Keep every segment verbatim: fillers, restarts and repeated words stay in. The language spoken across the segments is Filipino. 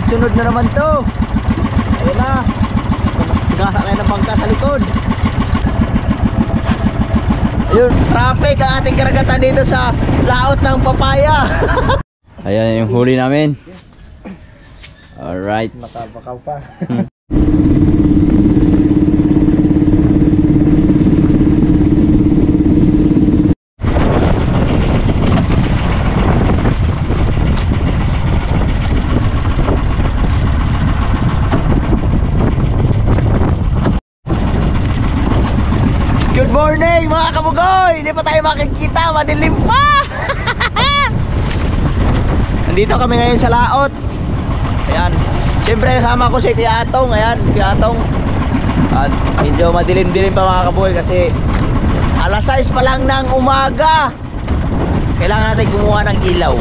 sunod na naman to. Ayun na. Sigasa tayo ng bangka sa likod. Ayun, traffic ang ating karagatan dito sa laot ng papaya. Ayan yung huli namin. Alright. Makabakaw pa. Good morning mga kabugoy! Hindi pa tayo makikita, madilim pa! Nandito kami ngayon sa laot. Ayan, siyempre kasama ko si Kuya Atong. Ayan, Kuya Atong. At medyo madilim-dilim pa mga kabugoy kasi alas sais pa lang ng umaga. Kailangan natin kumuha ng ilaw.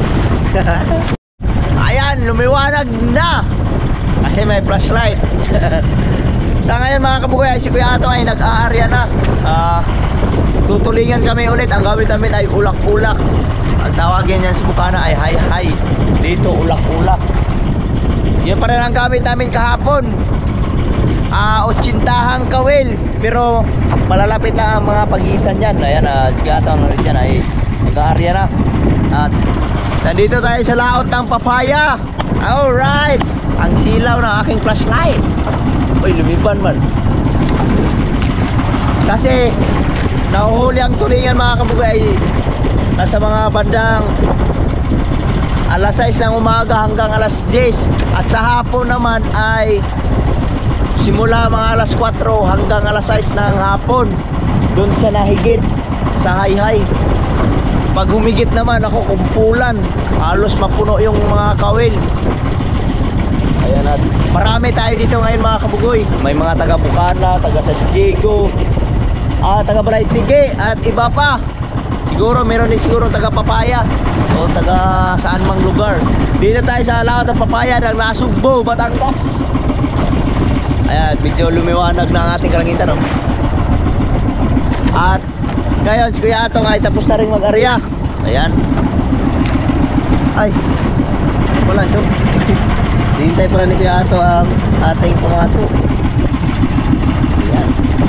Ayan, lumiwanag na kasi may flashlight. Sa ngayon mga kabugoy, si Kuya Atong ay nag-aarya na. uh, Tutulingan kami ulit. Ang gawin namin ay ulak-ulak. Ang tawagin yan sa Bukana ay hay-hay. Dito ulak-ulak. Yun pa rin ang gamit namin kahapon. uh, Otsintahang kawil. Pero malalapit lang ang mga pagitan yan. Ayan, uh, si Kuya Atong rin yan ay nag-aarya na. At nandito tayo sa laot ng papaya. Alright. Ang silaw ng aking flashlight. Uy, lumipan man. Kasi nahuhuli ang tulingan mga kabugoy nasa mga bandang alas sais ng umaga hanggang alas diyes. At sa hapon naman ay simula mga alas kwatro hanggang alas sais ng hapon. Doon sa nahigit sa hay-hay. Pag humigit naman ako kumpulan, halos mapuno yung mga kawil. Ayan, at marami tayo dito ngayon mga kabugoy. May mga taga Bukana, taga San Diego, ah, taga Balaytige at iba pa. Siguro meron din siguro taga Papaya o taga saan mang lugar. Dito tayo sa laot ng papaya ng Nasugbo, Batangas. Ayan, medyo lumiwanag na ang ating kalangitan, no? At ngayon si Kuya Atong ay tapos na rin mag-arya. Ayan. Ay, wala ito. Hintay pala ni Kuya Ato ang ating pamato. Ayan.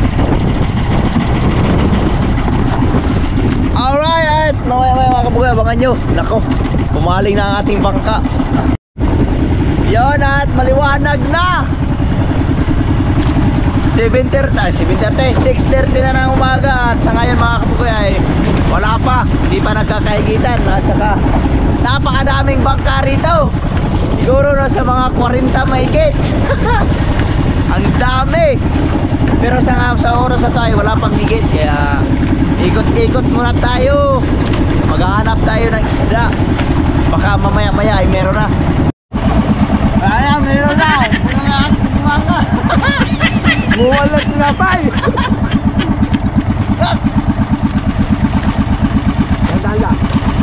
Alright, mamaya maya mga kabugoy, abangan nyo. Nako, pumaling na ang ating bangka. Yun, at maliwanag na. seven thirty, six thirty na ng umaga. At sa ngayon mga kabugoy ay wala pa, hindi pa nagkakahigitan. At saka napakadaming bangka rito. Siguro na sa mga forty mahigit. Ang dami. Pero sa, sa oras na tayo wala pang higit. Kaya ikot-ikot muna tayo. Maghahanap tayo ng isda. Baka mamaya maya ay meron na. Ayan, meron na. Mga mga buwalat na pa. Dala.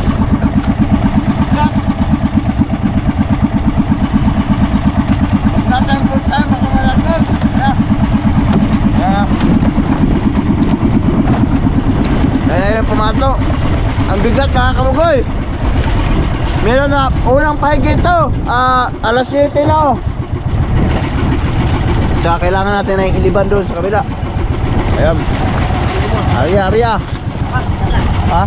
Natin full time ako malagod. Yeah. Ayan yung pumato. Ang bigat mga kabugoy. Meron na unang pahigit ito. uh, Alas siyete na, oh. Saka kailangan natin na yung iliban doon sa kabila. Ayan. Arya, arya. Ha?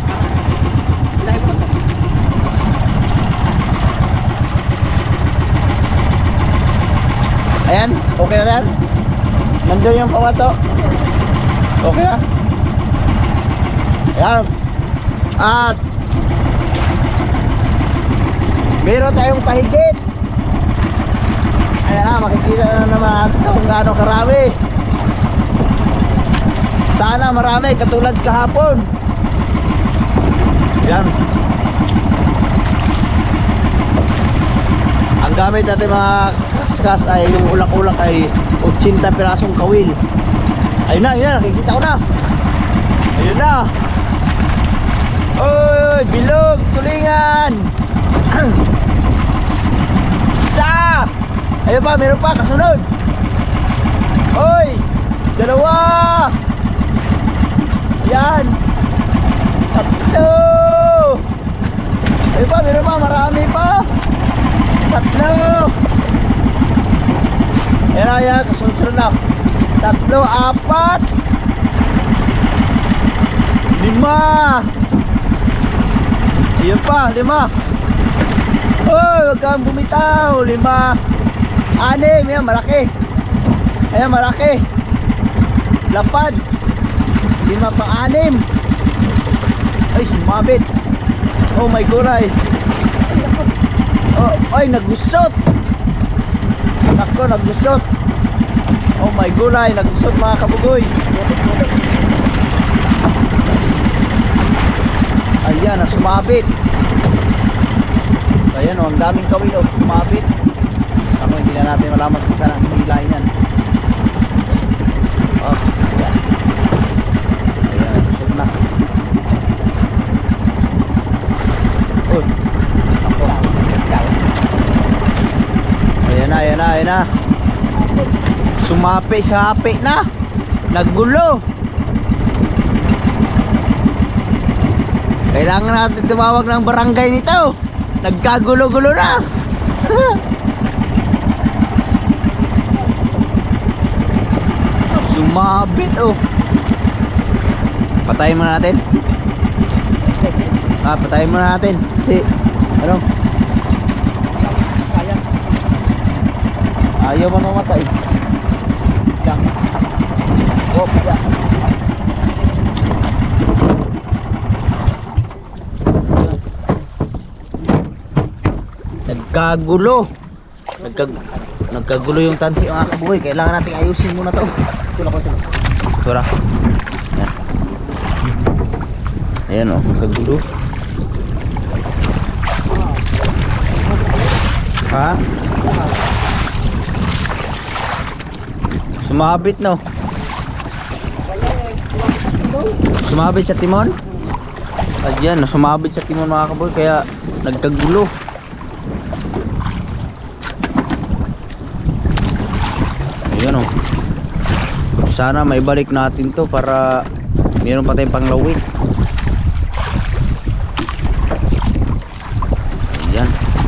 Ayan, okay na yan. Nandun yung pamato. Okay na. Ayan. At meron tayong pahigit. Ayan na, makikita na naman kung gaano karami. Sana marami katulad kahapon. Ayan. Ang gamit natin mga kaskas ay yung ulak-ulak ay eighty pirasong kawil. Ayun na, ayun na, nakikita ko na. Ayun na. Oy, bilog, tulingan. Isa. Ayun pa, meron pa, kasunod. Oy, dalawa. Yan. Tatlo. Ayun pa, meron pa, marami pa. Tatlo. Ayan na, ayan, kasunod na. Tatlo, apat, lima. Ayan pa, lima. Oh, huwag kang bumitaw. Lima, anim, ayan, malaki. Ayan, malaki. Lapad. Lima pa, anim. Ay, sumabit. Oh my gulay. Oh, ay, nagusot. Ako, nagusot. Oh my gulay, nagusot mga kabugoy. Ayan, sumabit. Ayan o, ang daming kawin o, sumabit. Ako, hindi na natin malaman kung saan ang hinilain yan. Oh, ayan. Ayan, nagusot na. Oh, ako. Ayan na, ayan na, ayan na. Sumapi, sapi na. Naggulo. Kailangan natin tumawag ng barangay nito. Nagkagulo-gulo na. Sumabit oh. Patayin muna natin. Ah, patayin muna natin. Si, ano? Ayaw man mamatay. Yan. Oh, yan. Nagkagulo. Nagkag Nagkagulo yung tansi mga kabuhay. Kailangan nating ayusin muna to. Tula ko tula. Tula. Yan. Ayan oh, nagkagulo. Ha? Sumabit no. Sumabit sa timon. Ayan, sumabit sa timon mga kaboy kaya nagkagulo. Ayan o. Sana maibalik natin to para mayroon pa tayong panglawit. Ayan.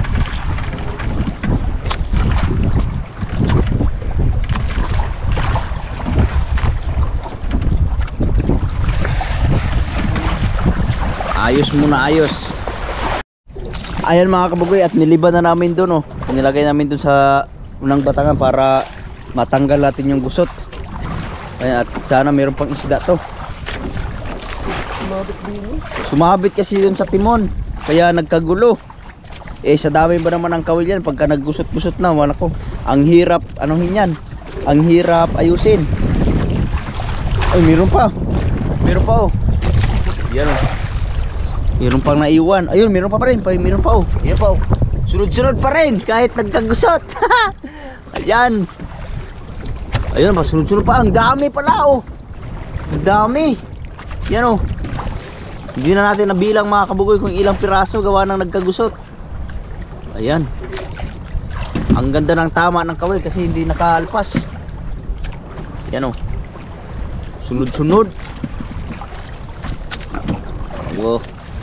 Ayos muna, ayos. Ayan mga kabugoy, at niliban na namin doon oh. Nilagay namin doon sa unang batangan para matanggal natin yung gusot. Ayan, at sana mayroon pang isda to. Sumabit kasi doon sa timon, kaya nagkagulo. Eh sa dami ba naman ang kawil yan, pagka naggusot-gusot na, wala ko. Ang hirap, anong hinyan? Ang hirap ayusin. Ay, mayroon pa. Mayroon pa oh. Yan oh. Meron pang naiwan. Ayun, meron pa pa rin. Meron pa oh. Meron pa oh. Sunod-sunod pa rin kahit nagkagusot. Ayan. Ayun pa, sunod-sunod pa. Ang dami pala oh. Ang dami. Yan oh. Hindi na natin nabilang mga kabugoy kung ilang piraso gawa ng nagkagusot. Ayan. Ang ganda ng tama ng kawil kasi hindi nakaalpas. Yan oh. Sunod-sunod. Wow.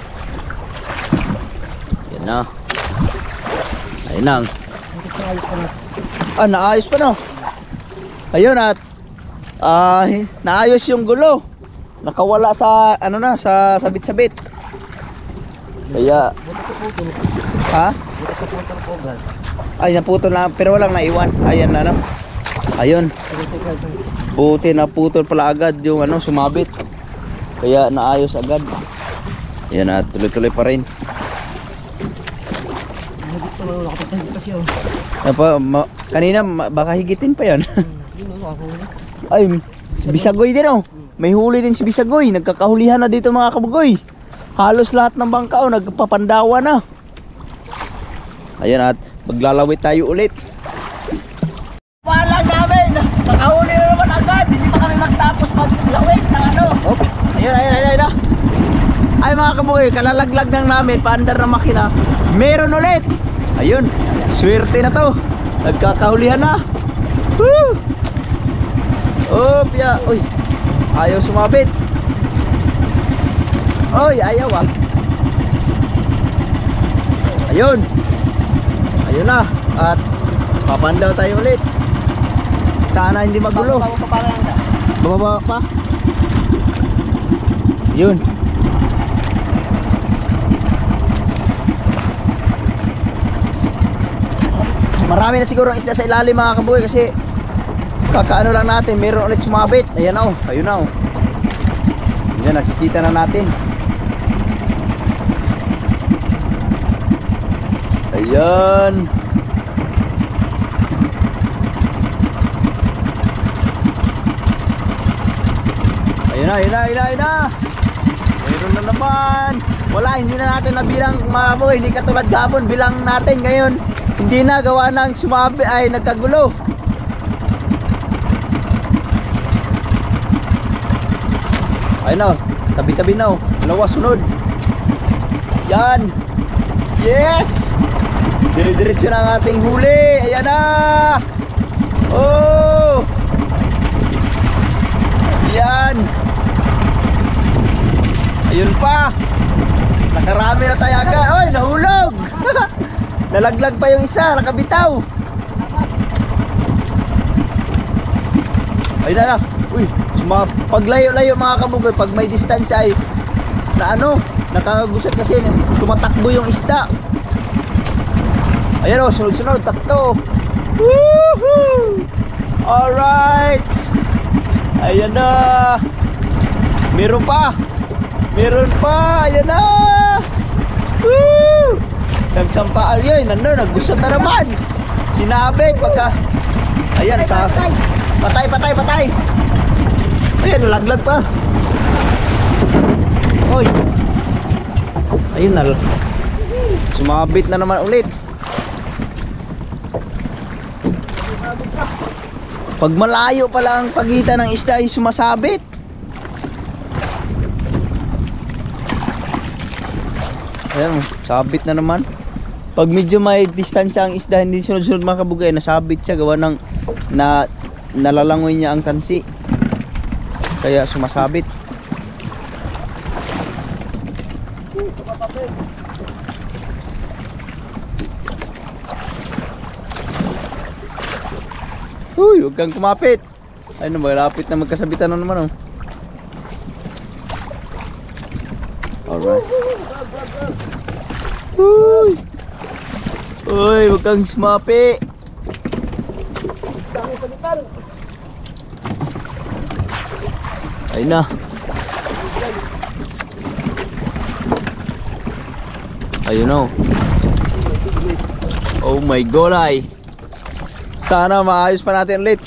Na. Ayun na. Ah, naayos pa no. Ayun at ah, naayos yung gulo. Nakawala sa ano na, sa sabit-sabit. Kaya ha? Ay, naputol na pero walang naiwan. Ayan na no. Ayun. Buti na putol pala agad yung ano, sumabit. Kaya naayos agad. Ayan at tuloy-tuloy pa rin. Apa, ma, kanina ma, baka higitin pa yan. Ay, si Bisagoy din oh. May huli din si Bisagoy. Nagkakahulihan na dito mga kabugoy. Halos lahat ng bangka oh, nagpapandawa na. Ayan at maglalawit tayo ulit. Palang namin. Nakahuli na naman agad. Hindi pa kami magtapos maglawit ng ano. Oh. Ayun, ayun, ayun, ayun. Ay mga kabugoy, kalalaglag ng namin paandar na makina. Meron ulit. Ayun, swerte na to. Nagkakahulihan na. Woo! Oh, pia. Uy, ayaw sumabit. Uy, ayaw ah. Ayun. Ayun na. At papandaw tayo ulit. Sana hindi magulo. Bago pa para yan ka. Bababa pa. Yun. Marami na siguro ang isda sa ilalim mga kabuhay kasi kakaano lang natin, meron ulit sumabit. Ayan na oh, ayun na oh. Ayan, nakikita na natin. Ayan. Ayun na, ayun na, ayun na, ayun na. Meron na naman. Wala, hindi na natin nabilang mga kabuhay. Hindi katulad gabon, bilang natin ngayon. Hindi na, gawa ng sumabi ay nagkagulo. Ayun na, tabi-tabi na oh. Dalawa sunod. Yan. Yes. Dire-diretso na ang ating huli. Ayan na. Oh. Yan. Ayun pa. Nakarami na tayo agad. Oy, nahulog. Nalaglag pa yung isa, nakabitaw. Ayun na na. Uy, paglayo-layo mga kabugoy, pag may distansya ay na ano, nakagusat kasi tumatakbo yung isda. Ayan o, sunod-sunod, takto. Woohoo! Alright. Ayan na. Meron pa. Meron pa. Ayan na. Woo! Nagsampaan yun, nandun, naggusot na naman. Sinabit pagka. Ayan, sa patay, patay, patay. Ayan, nalaglag pa. Oy. Ayun na. Sumabit na naman ulit. Pag malayo pala ang pagitan ng isda ay sumasabit. Ayan, sabit na naman. Pag medyo may distansya ang isda, hindi sunod-sunod mga kabugay, nasabit siya gawa ng na nalalangoy niya ang tansi. Kaya sumasabit. Uy, huwag kang kumapit. Ay, malapit na magkasabitan na naman oh. Alright. Uy. Uy, huwag kang sumapi. Ayun na. Ayun na. Oh my god ay. Sana maayos pa natin ulit.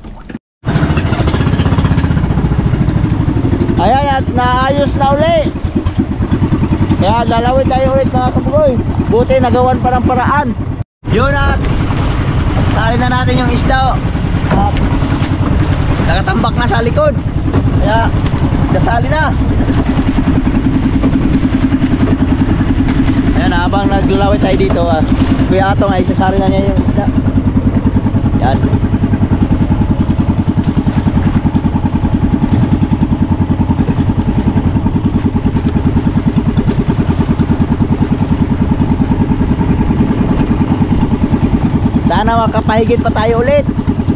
Ayan at naayos na ulit. Kaya lalawin tayo ulit mga kabugoy. Buti nagawan pa ng paraan. Yun at sali na natin yung isda at nakatambak na sa likod. Kaya sasali na. Ayan, habang naglalawin tayo dito ah, Kuya Atong ay sasali na niya yung isda. Yan. Sana makapahigit pa tayo ulit.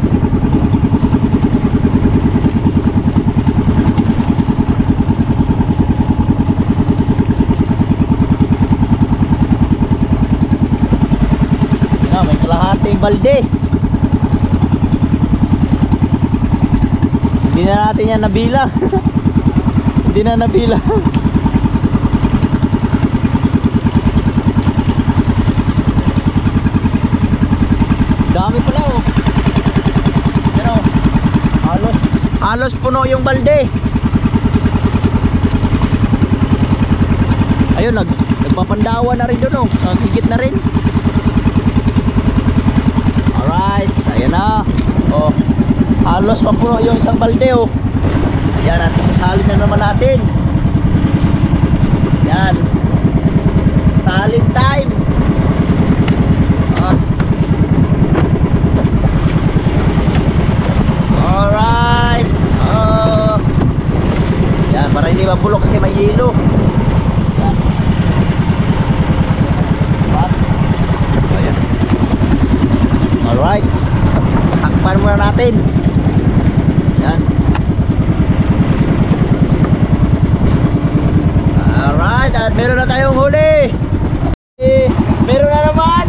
Yan, may kalahating balde. Hindi na natin yan nabila. Hindi na nabila. Dami pala oh. Pero halos halos puno yung balde. Ayun, nag nagpapandawa na rin doon oh. Nagigit na rin. Alright, ayan na. Oh, halos papuno yung isang balde oh. Yan, at isasali na naman natin. Yan. Salin time. Ah. Alright. Uh, yan, para hindi mapulok kasi may hilo. Yan. What? Ayan. Alright. Takpan muna natin. at meron na tayong huli. Eh, meron na naman.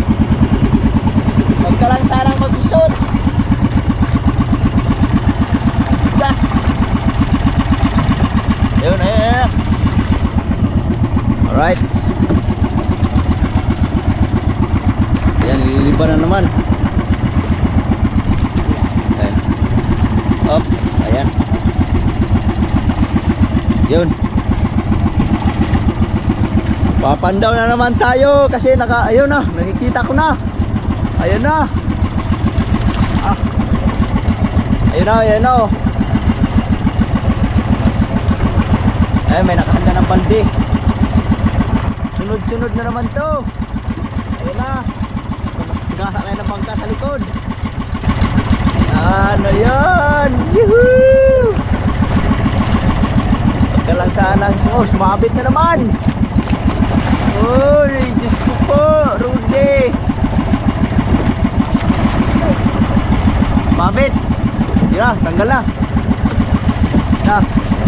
Huwag ka lang sanang mag-usot. Gas. Ayun, ayun, ayun. Alright. Ayan, liliban na naman. Ayan. Up, ayan. Yun. Papandaw na naman tayo kasi naka, ayun na, nakikita ko na. Ayun na. Ah. Ayun na, ayun na. Eh, may nakahanda ng balde. Sunod-sunod na naman to. Ayun na. Sigasa tayo ng bangka sa likod. Ano yan? Yuhuu! Pagka lang sana. Oh, sumabit na naman. Uy, Diyos ko po, Rudy. Mabit. Tira, tanggal na. Na.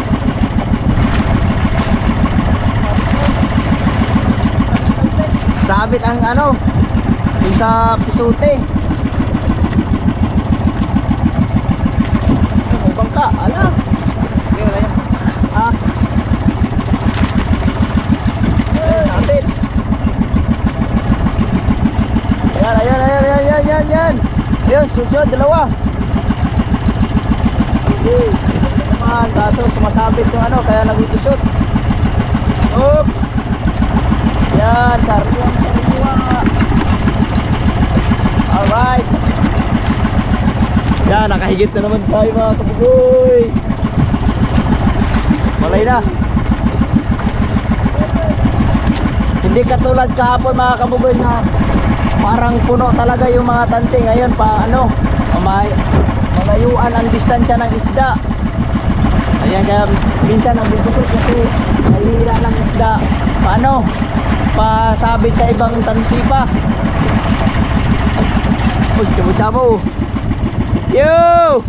Sabit ang ano, yung sa pisute. Ang bangka, ala. Ah. Sabit. Ayan, ayan, ayan, ayan, ayan, ayan, ayan. Ayun, susunod, dalawa. Okay. Naman, kaso sumasabit yung ano, kaya nag-utusot. Oops. Yan, sariwa, sariwa. Alright. Yan, nakahigit na naman tayo mga kabugoy. Malay na. Hindi katulad kahapon mga kabugoy na parang puno talaga yung mga tansing. Ngayon pa ano, may malayuan ang distansya ng isda. Ayan, kaya minsan nabubusot kasi nahihila ng isda. Paano? Pasabit sa ibang tansi pa. Uy, chamo-chamo. Yo!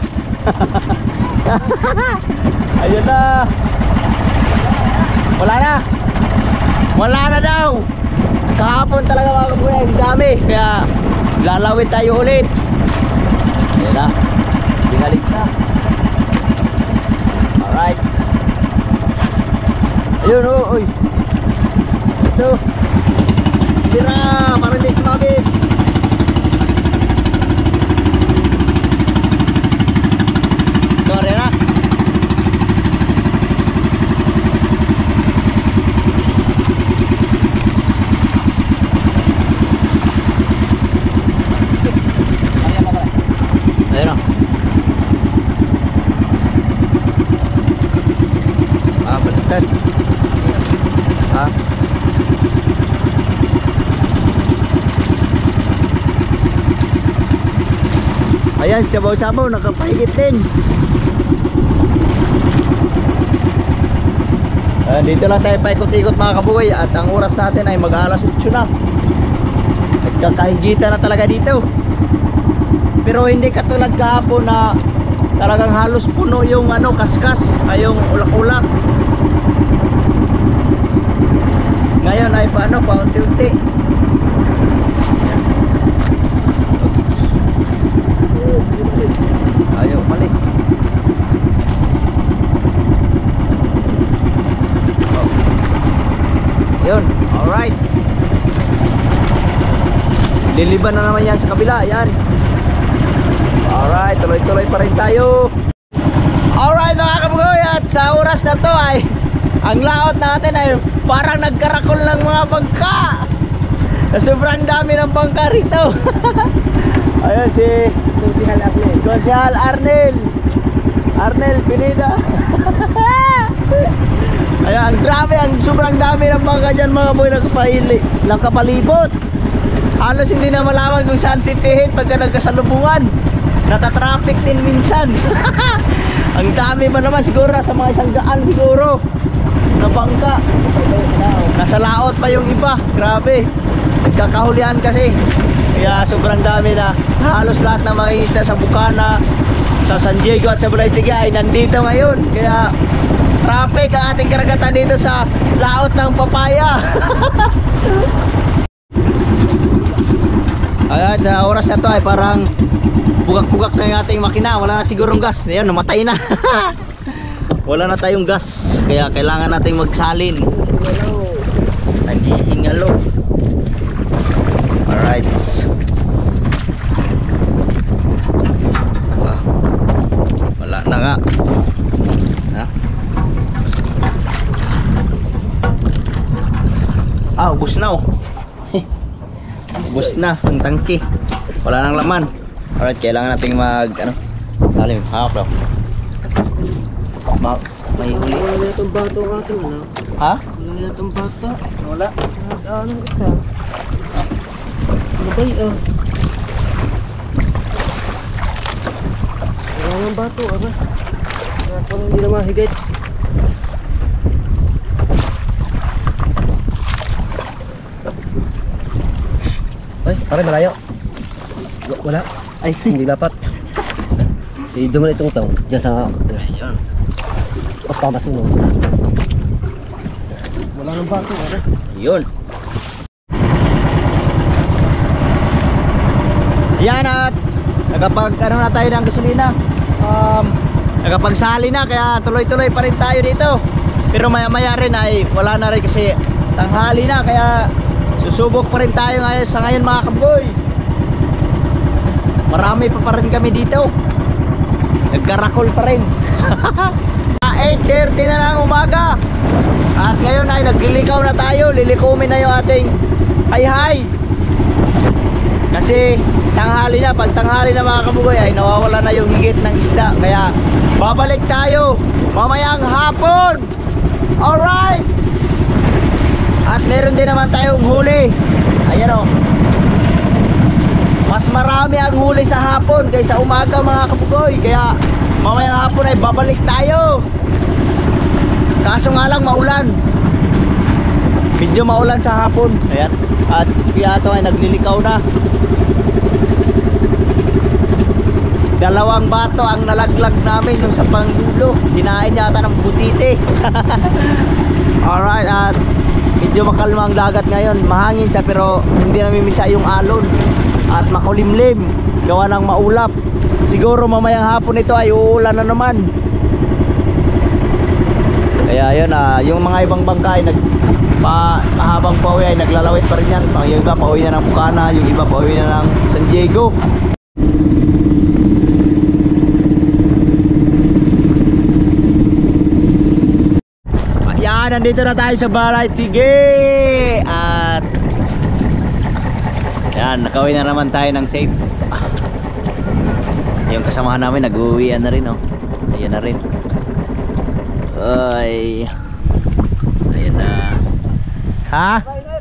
Ayun na. Wala na. Wala na daw. Kahapon talaga mga kabuhay, ang dami. Kaya lalawit tayo ulit. Ayun na. Binalik na. Alright. Ayun o, oh, uy. Ito. Tira, parang hindi sumabit. Sorry na. Ayun o. Ah, baliktad. Ha? Ayan, sabaw-sabaw, nakapahigit din. Ayan, dito lang tayo paikot-ikot mga kabugoy. At ang oras natin ay mag-alas otso na. Nagkakahigitan na talaga dito. Pero hindi katulad kahapon na talagang halos puno yung ano, kaskas, ay yung ulak-ulak. Ngayon ay paano, paunti-unti. Ayaw umalis. Oh. Yun, alright. Liliban na naman yan sa kabila. Yan. Alright, tuloy-tuloy pa rin tayo. Alright mga kabugoy, at sa oras na to ay ang laot natin ay parang nagkarakol ng mga bangka. Sobrang dami ng bangka rito. Ayan si Konsehal Arnel. Konsehal Arnel. Arnel Pineda. Ayan, grabe, ang sobrang dami ng bangka dyan mga boy, nakapalibot. Halos hindi na malaman kung saan titihit pagka nagkasalubungan. Natatraffic din minsan. Ang dami ba naman, siguro sa mga isang daan siguro na bangka. Nasa laot pa yung iba. Grabe, nagkakahulihan kasi. Kaya sobrang dami na. Halos lahat ng mga isda sa Bukana, sa San Diego at sa Bulay Tiga ay nandito ngayon. Kaya traffic ang ating karagatan dito sa laot ng papaya. Ayan, sa oras na to ay parang bugak-bugak na yung ating makina. Wala na sigurong gas. Ayan, namatay na. Wala na tayong gas, kaya kailangan nating magsalin. Naghihingalo. Alright. Wala na nga. Ha? Ah, ubos na oh. Ubos na ang tangke. Wala nang laman. Alright, kailangan nating mag ano? Salim, hawak daw. Ma may huli. Wala na itong bato nga ito, ano? Ha? Wala na itong bato. Wala. Ano ito? Ano ba yun? Wala ng bato, ano? Kaya kung hindi na mahigit. Ay, pare malayo. W- Wala. Ay, hindi dapat. Eh, duman itong tao. Diyan sa... Ayun. Pagpapasunog. Wala nang bato, ano? Yun. Yan at nakapag ano na tayo ng gasolina. Um, nakapagsali na kaya tuloy-tuloy pa rin tayo dito. Pero maya-maya rin ay wala na rin kasi tanghali na kaya susubok pa rin tayo ngayon sa ngayon mga kaboy. Marami pa pa rin kami dito. Nagkarakol pa rin. eight thirty na lang umaga. At ngayon ay naglilikaw na tayo. Lilikumin na yung ating hay-hay. Kasi tanghali na. Pag tanghali na mga kabugoy ay nawawala na yung higit ng isda. Kaya babalik tayo mamayang hapon. Alright. At meron din naman tayong huli. Ayan o. Mas marami ang huli sa hapon kaysa umaga mga kabugoy. Kaya mamayang hapon ay babalik tayo. Kaso nga lang maulan. Medyo maulan sa hapon. Ayan. At kaya ito ay naglilikaw na. Dalawang bato ang nalaglag namin yung sa pangdulo. Kinain yata ng butite. Alright, at medyo makalma ang dagat ngayon. Mahangin siya pero hindi namimisa yung alon. At makulimlim. Gawa ng maulap. Siguro mamayang hapon ito ay uulan na naman. Kaya yun, ah, yung mga ibang bangka ay nag pa, mahabang pauwi ay naglalawit pa rin yan. Yung iba pauwi na ng Bukana, yung iba pauwi na ng San Diego. Ayan, nandito na tayo sa Balay Tige. At yan, nakauwi na naman tayo ng safe. Yung kasamahan namin nag-uwian na rin oh. Ayan na rin. Ay. Ayan na. Ha?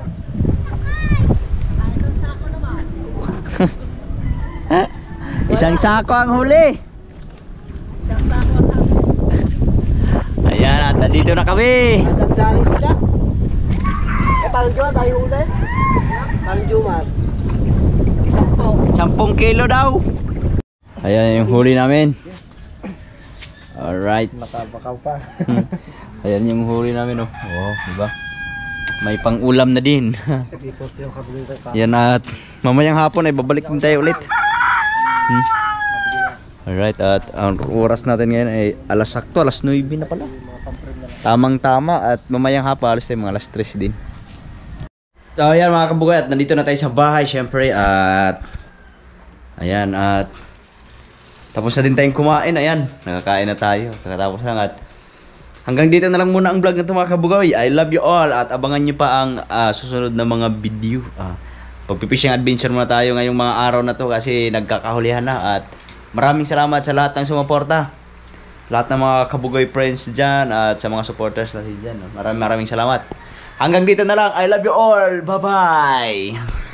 Isang sako ang huli. Isang sako ang ayan, at nandito na kami. Nagdaring sila. Eh, parang Jumar tayo ulit. Parang Jumar. Isang po. Sampung kilo daw. Ayan yung huli namin. Alright. Makabakaw pa. Ayan yung huli namin oh. Oh, diba? May pang ulam na din. Yan, at mamayang hapon ay babalik din tayo ulit. Hmm. Alright, at ang oras natin ngayon ay alas sakto, alas nuwebe na pala. Tamang tama, at mamayang hapon alas tayo mga alas tres din. So ayan mga kabugay, at nandito na tayo sa bahay syempre. At ayan, at tapos na din tayong kumain. Ayan, nakakain na tayo. Kakatapos lang, at hanggang dito na lang muna ang vlog na ito mga kabugay. I love you all, at abangan nyo pa ang uh, susunod na mga video. uh, Pagpipishing adventure muna tayo ngayong mga araw na to kasi nagkakahulihan na. At maraming salamat sa lahat ng sumuporta, lahat ng mga kabugay friends dyan, at sa mga supporters natin dyan. Maraming maraming salamat. Hanggang dito na lang. I love you all. Bye bye.